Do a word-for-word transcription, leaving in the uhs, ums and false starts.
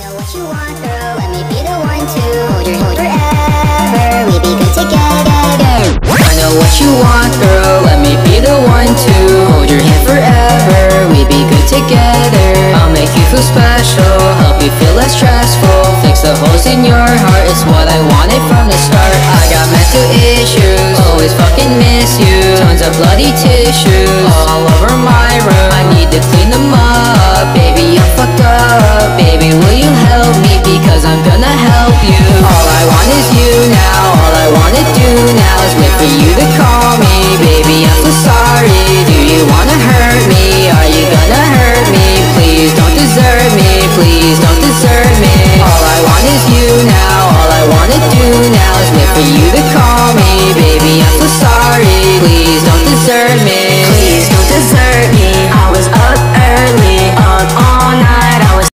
know what you want, girl, let me be the one to hold your hand forever, we be good together. I know what you want, girl, let me be the one to hold your hand forever, we be good together. I'll make you feel special, help you feel less stressful, fix the holes in your heart, it's what I wanted from the start. I got mental issues, always fucking miss you, tons of bloody tissues all over my room, I need to clean them up. Baby, I'm fucked up, baby, will you help me, because I'm gonna help you. All I want is you now, all I wanna do now is wait for you to call me. Baby, I'm so sorry, do you wanna hurt me, are you gonna hurt me? Please don't desert me, please don't desert me. All I want is you now, all I wanna do now is wait for you to